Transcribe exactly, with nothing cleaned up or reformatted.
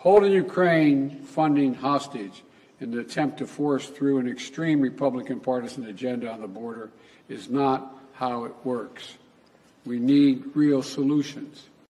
Holding Ukraine funding hostage in an attempt to force through an extreme Republican partisan agenda on the border is not how it works. We need real solutions.